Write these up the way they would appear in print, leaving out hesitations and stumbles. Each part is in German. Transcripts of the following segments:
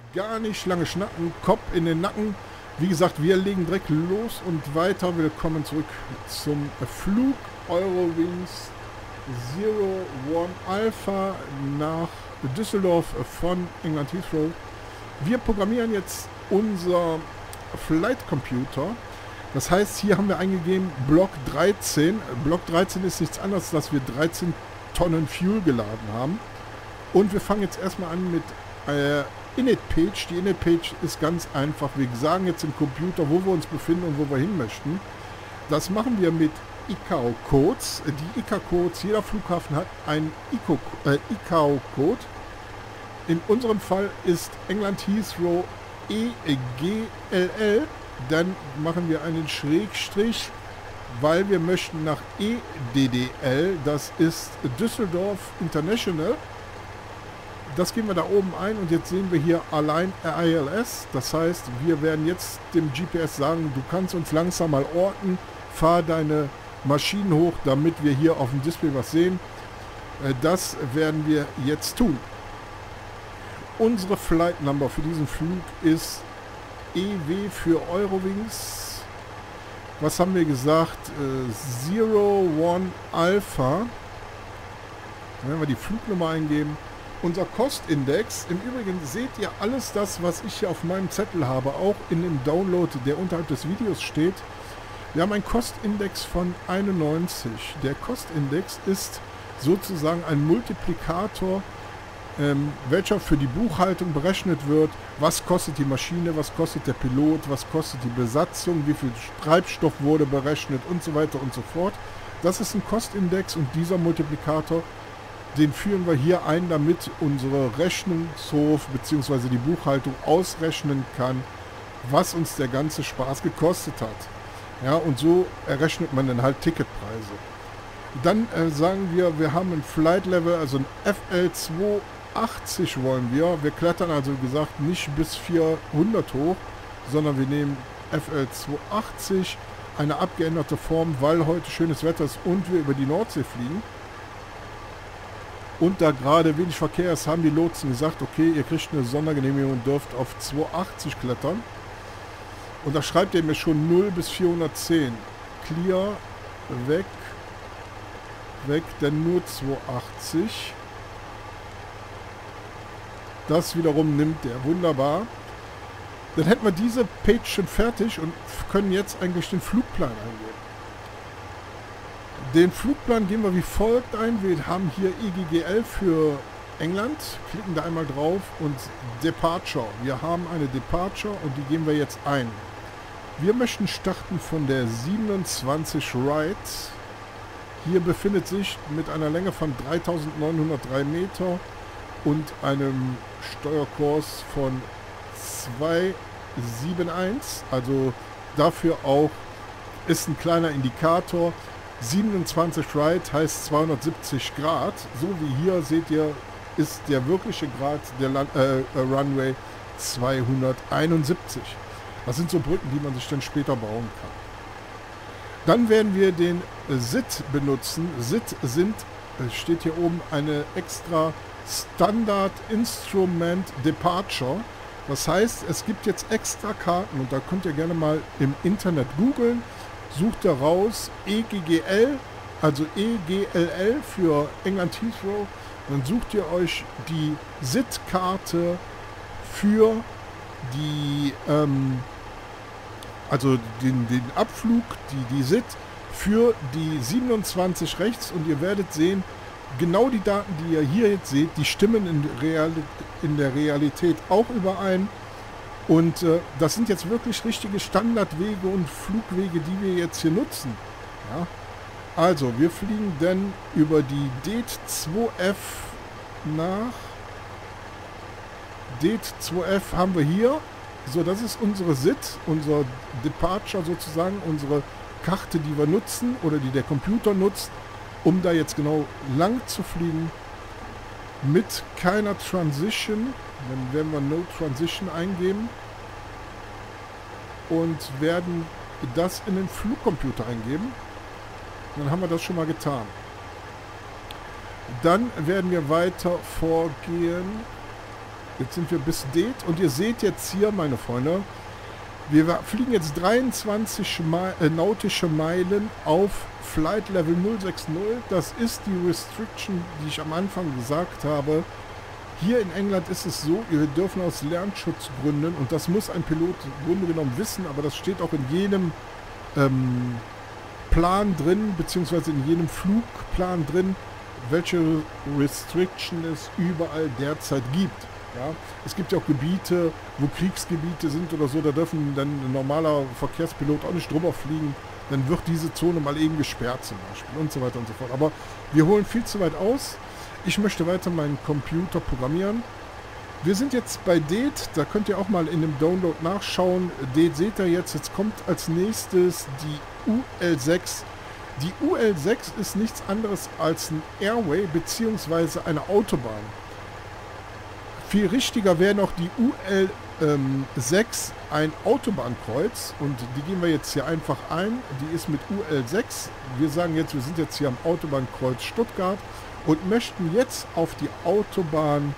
gar nicht lange schnacken, Kopf in den Nacken. Wie gesagt, wir legen direkt los und weiter. Willkommen zurück zum Flug Eurowings Zero One Alpha nach Düsseldorf von England Heathrow. Wir programmieren jetzt unser Flight Computer. Das heißt, hier haben wir eingegeben Block 13. Block 13 ist nichts anderes, als dass wir 13 Tonnen Fuel geladen haben. Und wir fangen jetzt erstmal an mit Init-Page. Die Init-Page ist ganz einfach. Wir sagen jetzt im Computer, wo wir uns befinden und wo wir hin möchten. Das machen wir mit ICAO-Codes. Die ICAO-Codes, jeder Flughafen hat einen ICAO-Code. In unserem Fall ist England Heathrow EGLL. Dann machen wir einen Schrägstrich, weil wir möchten nach EDDL. Das ist Düsseldorf International. Das geben wir da oben ein und jetzt sehen wir hier allein ILS. Das heißt, wir werden jetzt dem GPS sagen, du kannst uns langsam mal orten, fahr deine Maschinen hoch, damit wir hier auf dem Display was sehen. Das werden wir jetzt tun. Unsere Flight Number für diesen Flug ist EW für Eurowings. Was haben wir gesagt? Zero One Alpha. Dann werden wir die Flugnummer eingeben. Unser Kostindex, im Übrigen seht ihr alles das, was ich hier auf meinem Zettel habe, auch in dem Download, der unterhalb des Videos steht. Wir haben einen Kostindex von 91. Der Kostindex ist sozusagen ein Multiplikator, welcher für die Buchhaltung berechnet wird. Was kostet die Maschine, was kostet der Pilot, was kostet die Besatzung, wie viel Treibstoff wurde berechnet und so weiter und so fort. Das ist ein Kostindex und dieser Multiplikator, den führen wir hier ein, damit unsere Rechnungshof bzw. die Buchhaltung ausrechnen kann, was uns der ganze Spaß gekostet hat. Ja, und so errechnet man dann halt Ticketpreise. Dann sagen wir, wir haben ein Flight Level, also ein FL 280 wollen wir. Wir klettern also, wie gesagt, nicht bis 400 hoch, sondern wir nehmen FL 280, eine abgeänderte Form, weil heute schönes Wetter ist und wir über die Nordsee fliegen. Und da gerade wenig Verkehr ist, haben die Lotsen gesagt, okay, ihr kriegt eine Sondergenehmigung und dürft auf 280 klettern. Und da schreibt ihr mir schon 0 bis 410. Clear, weg, denn nur 280. Das wiederum nimmt der, wunderbar. Dann hätten wir diese Page schon fertig und können jetzt eigentlich den Flugplan eingeben. Den Flugplan geben wir wie folgt ein. Wir haben hier EGGL für England. Klicken da einmal drauf und Departure. Wir haben eine Departure und die geben wir jetzt ein. Wir möchten starten von der 27 Right. Hier befindet sich mit einer Länge von 3903 Meter und einem Steuerkurs von 271. Also dafür auch ist ein kleiner Indikator. 27 Right heißt 270 Grad. So wie hier seht ihr, ist der wirkliche Grad der Runway 271. Das sind so Brücken, die man sich dann später bauen kann. Dann werden wir den SID benutzen. SID steht hier oben, eine extra Standard Instrument Departure. Das heißt, es gibt jetzt extra Karten und da könnt ihr gerne mal im Internet googeln. Sucht ihr raus EGGL, also EGLL für England Heathrow. Dann sucht ihr euch die SID-Karte für die, also den Abflug, die SID für die 27 rechts und ihr werdet sehen, genau die Daten, die ihr hier jetzt seht, die stimmen in der Realität auch überein. Und das sind jetzt wirklich richtige Standardwege und Flugwege, die wir jetzt hier nutzen. Ja? Also, wir fliegen dann über die DET 2F nach. DET 2F haben wir hier. So, das ist unsere SID, unser Departure sozusagen, unsere Karte, die wir nutzen oder die der Computer nutzt, um da jetzt genau lang zu fliegen. Mit keiner Transition. Dann werden wir No Transition eingeben und werden das in den Flugcomputer eingeben. Dann haben wir das schon mal getan. Dann werden wir weiter vorgehen Jetzt sind wir bis Det und ihr seht jetzt hier, meine Freunde, wir fliegen jetzt 23 nautische Meilen auf Flight Level 060. Das ist die Restriction, die ich am Anfang gesagt habe. Hier in England ist es so, wir dürfen aus Lernschutzgründen, und das muss ein Pilot im Grunde genommen wissen, aber das steht auch in jedem Plan drin, beziehungsweise in jedem Flugplan drin, welche Restriction es überall derzeit gibt. Ja? Es gibt ja auch Gebiete, wo Kriegsgebiete sind oder so, da dürfen dann ein normaler Verkehrspilot auch nicht drüber fliegen. Dann wird diese Zone mal eben gesperrt zum Beispiel und so weiter und so fort. Aber wir holen viel zu weit aus. Ich möchte weiter meinen Computer programmieren. Wir sind jetzt bei Det, da könnt ihr auch mal in dem Download nachschauen. Det seht ihr jetzt, jetzt kommt als nächstes die UL6. Die UL6 ist nichts anderes als ein Airway bzw. eine Autobahn. Viel richtiger wäre noch die UL6, ein Autobahnkreuz, und die gehen wir jetzt hier einfach ein. Die ist mit UL6. Wir sagen jetzt, wir sind jetzt hier am Autobahnkreuz Stuttgart und möchten jetzt auf die Autobahn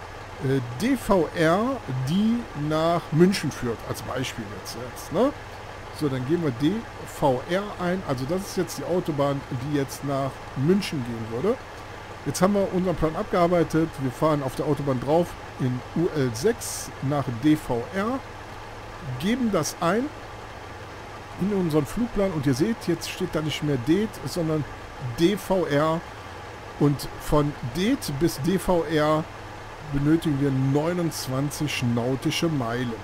DVR, die nach München führt, als Beispiel jetzt. Ne? So, dann gehen wir DVR ein. Also das ist jetzt die Autobahn, die jetzt nach München gehen würde. Jetzt haben wir unseren Plan abgearbeitet. Wir fahren auf der Autobahn drauf in UL6 nach DVR, geben das ein in unseren Flugplan und ihr seht, jetzt steht da nicht mehr Det, sondern DVR, und von Det bis DVR benötigen wir 29 nautische Meilen.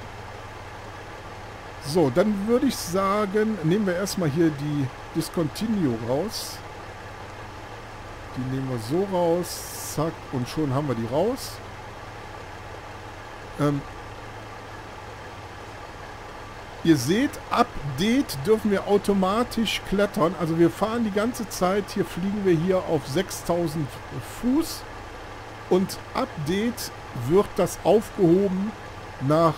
So, dann würde ich sagen, nehmen wir erstmal hier die Discontinue raus. Die nehmen wir so raus, zack, und schon haben wir die raus. Ihr seht, ab Det dürfen wir automatisch klettern. Also wir fahren die ganze Zeit, hier fliegen wir hier auf 6000 Fuß. Und ab Det wird das aufgehoben nach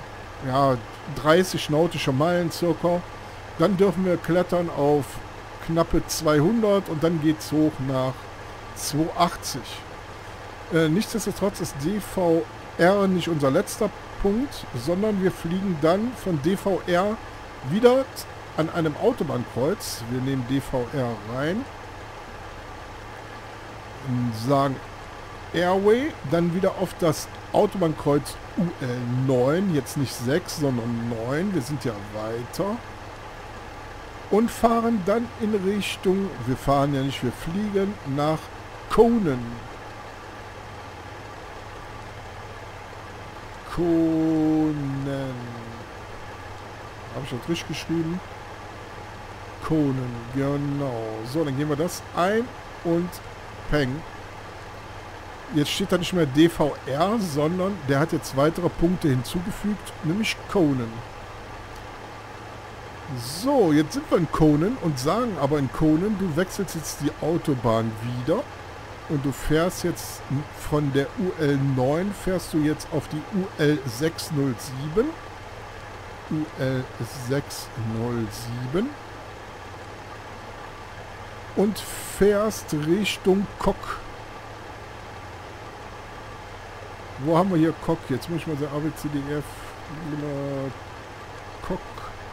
30 nautische Meilen circa. Dann dürfen wir klettern auf knappe 200 und dann geht es hoch nach 280. Nichtsdestotrotz ist DVR nicht unser letzter Punkt, sondern wir fliegen dann von DVR wieder an einem Autobahnkreuz. Wir nehmen DVR rein, sagen Airway, dann wieder auf das Autobahnkreuz UL9, jetzt nicht 6, sondern 9, wir sind ja weiter, und fahren dann in Richtung, wir fahren ja nicht, wir fliegen nach Conan. Conan. Habe ich das richtig geschrieben? Conan, genau. So, dann gehen wir das ein und peng. Jetzt steht da nicht mehr DVR, sondern der hat jetzt weitere Punkte hinzugefügt, nämlich Conan. So, jetzt sind wir in Conan und sagen aber in Conan, du wechselst jetzt die Autobahn wieder und du fährst jetzt von der UL9, fährst du jetzt auf die UL607. UL607 und fährst Richtung Kok. Wo haben wir hier Kok? Jetzt muss ich mal sagen, ABCDF, Kok.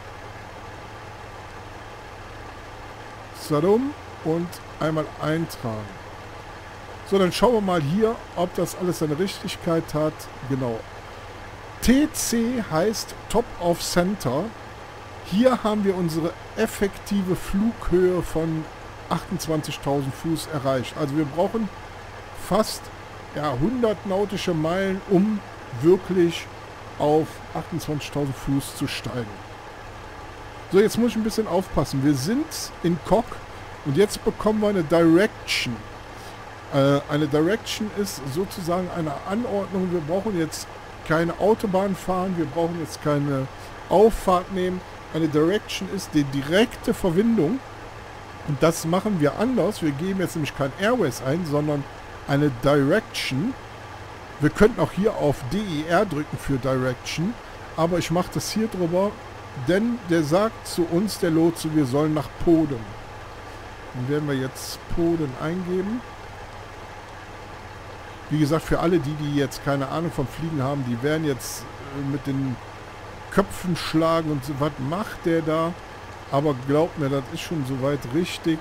Sadum und einmal eintragen. So, dann schauen wir mal hier, ob das alles seine Richtigkeit hat. Genau. TC heißt Top of Center. Hier haben wir unsere effektive Flughöhe von 28.000 Fuß erreicht. Also wir brauchen fast 100 nautische Meilen, um wirklich auf 28.000 Fuß zu steigen. So, jetzt muss ich ein bisschen aufpassen. Wir sind in Kok und jetzt bekommen wir eine Direction. Eine Direction ist sozusagen eine Anordnung. Wir brauchen jetzt keine Autobahn fahren, wir brauchen jetzt keine Auffahrt nehmen. Eine Direction ist die direkte Verbindung und das machen wir anders. Wir geben jetzt nämlich kein Airways ein, sondern eine Direction. Wir könnten auch hier auf DER drücken für Direction, aber ich mache das hier drüber, denn der sagt zu uns, der Lotse, wir sollen nach Poden. Dann werden wir jetzt Poden eingeben. Wie gesagt, für alle, die jetzt keine Ahnung vom Fliegen haben, die werden jetzt mit den Köpfen schlagen und so, was macht der da? Aber glaubt mir, das ist schon soweit richtig.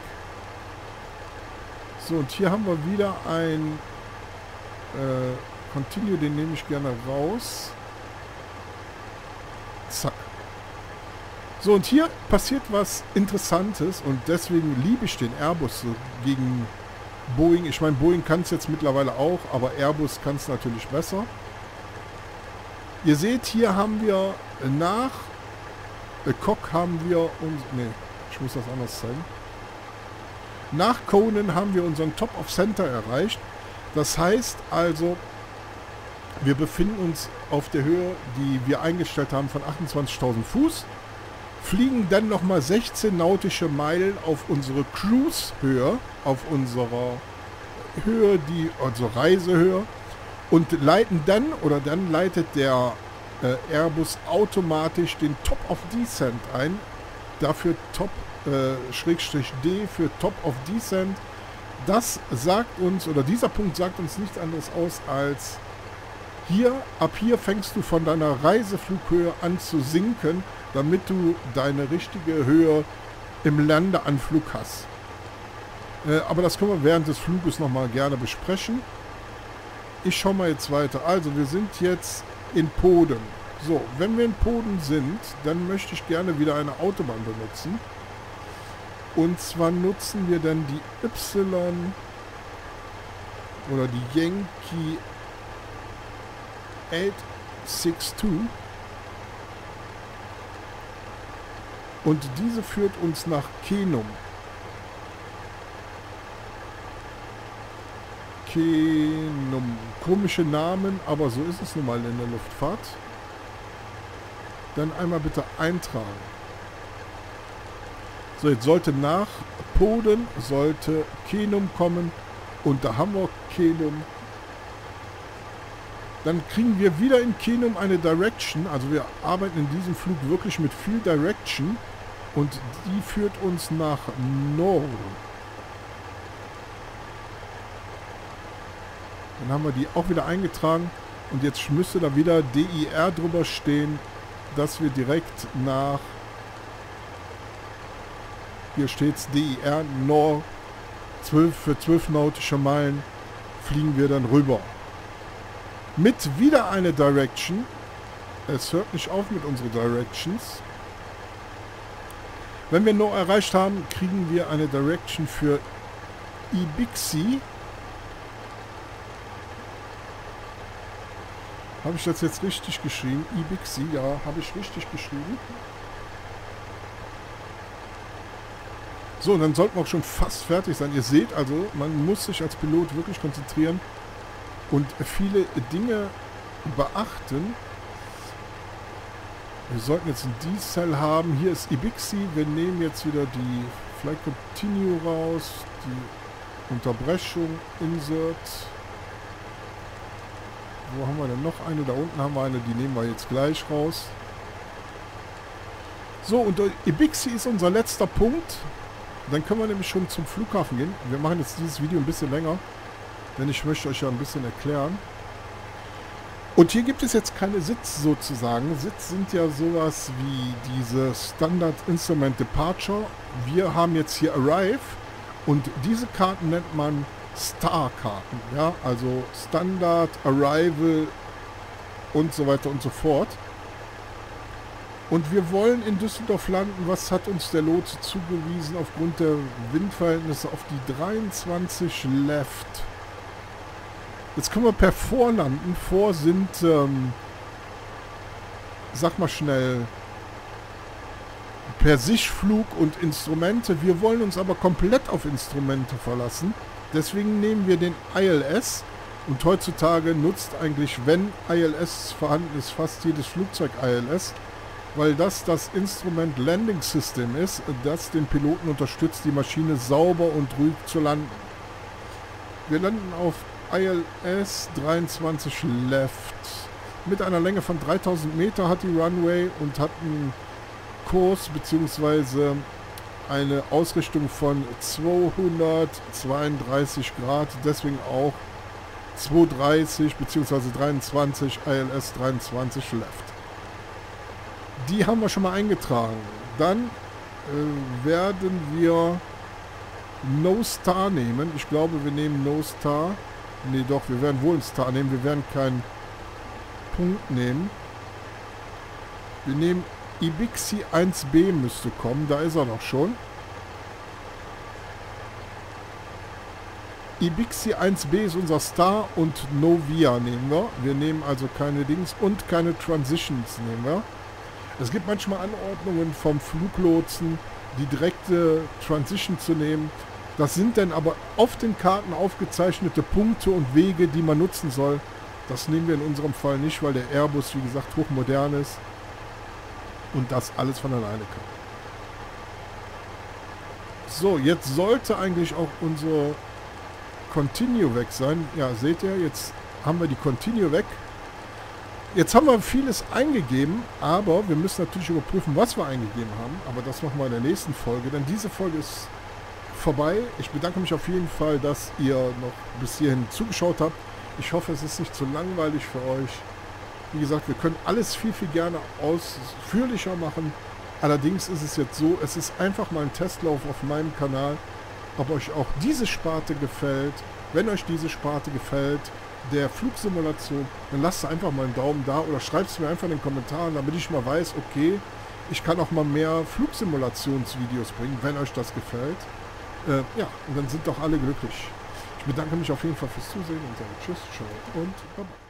So, und hier haben wir wieder ein Continue, den nehme ich gerne raus. Zack. So, und hier passiert was Interessantes und deswegen liebe ich den Airbus so gegen Boeing. Ich meine, Boeing kann es jetzt mittlerweile auch, aber Airbus kann es natürlich besser. Ihr seht, hier haben wir nach Cock haben wir uns... Ne, ich muss das anders zeigen. Nach Conan haben wir unseren Top of Center erreicht. Das heißt also, wir befinden uns auf der Höhe, die wir eingestellt haben, von 28.000 Fuß. Fliegen dann nochmal 16 nautische Meilen auf unsere Cruise-Höhe, auf unserer Höhe, also Reisehöhe. Und leiten dann, oder dann leitet der Airbus automatisch den Top of Descent ein. Dafür Top-D für Top of Descent. Das sagt uns, oder dieser Punkt sagt uns nichts anderes aus als hier, ab hier fängst du von deiner Reiseflughöhe an zu sinken, damit du deine richtige Höhe im Landeanflug hast. Aber das können wir während des Fluges nochmal gerne besprechen. Ich schaue mal jetzt weiter. Also wir sind jetzt in Poden. So, wenn wir in Poden sind, dann möchte ich gerne wieder eine Autobahn benutzen. Und zwar nutzen wir dann die Y oder die Yankee 862. Und diese führt uns nach Kenum. Kenum. Komische Namen, aber so ist es nun mal in der Luftfahrt. Dann einmal bitte eintragen. So, jetzt sollte nach Poden sollte Kenum kommen. Und da haben wir Kenum. Dann kriegen wir wieder in Kenum eine Direction. Also wir arbeiten in diesem Flug wirklich mit viel Direction. Und die führt uns nach Norden. Dann haben wir die auch wieder eingetragen. Und jetzt müsste da wieder DIR drüber stehen, dass wir direkt nach... Hier steht es DIR Nord. Für 12 nautische Meilen fliegen wir dann rüber. Mit wieder eine Direction. Es hört nicht auf mit unseren Directions. Wenn wir Nord erreicht haben, kriegen wir eine Direction für Ibixi. Habe ich das jetzt richtig geschrieben? Ibixi, ja, habe ich richtig geschrieben. So, und dann sollten wir auch schon fast fertig sein. Ihr seht also, man muss sich als Pilot wirklich konzentrieren und viele Dinge beachten. Wir sollten jetzt ein D-Cell haben. Hier ist Ibixi. Wir nehmen jetzt wieder die Flight Continue raus. Die Unterbrechung, Insert. Wo haben wir denn noch eine? Da unten haben wir eine, die nehmen wir jetzt gleich raus. So, und Ibixi ist unser letzter Punkt. Dann können wir nämlich schon zum Flughafen gehen. Wir machen jetzt dieses Video ein bisschen länger, denn ich möchte euch ja ein bisschen erklären. Und hier gibt es jetzt keine Sitz sozusagen. Sitz sind ja sowas wie diese Standard Instrument Departure. Wir haben jetzt hier Arrive und diese Karten nennt man Star-Karten. Ja, also Standard, Arrival und so weiter und so fort. Und wir wollen in Düsseldorf landen. Was hat uns der Lotse zugewiesen aufgrund der Windverhältnisse auf die 23 Left? Jetzt können wir per Vor landen. Vor sind, sag mal schnell, per Sichtflug und Instrumente. Wir wollen uns aber komplett auf Instrumente verlassen. Deswegen nehmen wir den ILS. Und heutzutage nutzt eigentlich, wenn ILS vorhanden ist, fast jedes Flugzeug ILS. Weil das Instrument Landing System ist, das den Piloten unterstützt, die Maschine sauber und ruhig zu landen. Wir landen auf ILS 23 Left. Mit einer Länge von 3000 Meter hat die Runway und hat einen Kurs bzw. eine Ausrichtung von 232 Grad. Deswegen auch 230 bzw. 23 ILS 23 Left. Die haben wir schon mal eingetragen. Dann werden wir No Star nehmen. Ich glaube, wir nehmen No Star. Ne, doch, wir werden wohl einen Star nehmen. Wir werden keinen Punkt nehmen. Wir nehmen Ibixi 1B müsste kommen. Da ist er noch schon. Ibixi 1B ist unser Star und Novia nehmen wir. Wir nehmen also keine Dings und keine Transitions nehmen wir. Es gibt manchmal Anordnungen vom Fluglotsen, die direkte Transition zu nehmen. Das sind dann aber auf den Karten aufgezeichnete Punkte und Wege, die man nutzen soll. Das nehmen wir in unserem Fall nicht, weil der Airbus, wie gesagt, hochmodern ist und das alles von alleine kann. So, jetzt sollte eigentlich auch unsere Continue weg sein. Ja, seht ihr, jetzt haben wir die Continue weg. Jetzt haben wir vieles eingegeben, aber wir müssen natürlich überprüfen, was wir eingegeben haben. Aber das machen wir in der nächsten Folge, denn diese Folge ist vorbei. Ich bedanke mich auf jeden Fall, dass ihr noch bis hierhin zugeschaut habt. Ich hoffe, es ist nicht zu langweilig für euch. Wie gesagt, wir können alles viel, viel gerne ausführlicher machen. Allerdings ist es jetzt so, es ist einfach mal ein Testlauf auf meinem Kanal, ob euch auch diese Sparte gefällt. Wenn euch diese Sparte gefällt, der Flugsimulation, dann lasst einfach mal einen Daumen da oder schreibt es mir einfach in den Kommentaren, damit ich mal weiß, okay, ich kann auch mal mehr Flugsimulationsvideos bringen, wenn euch das gefällt. Ja, und dann sind doch alle glücklich. Ich bedanke mich auf jeden Fall fürs Zusehen und sage Tschüss, ciao und bye bye.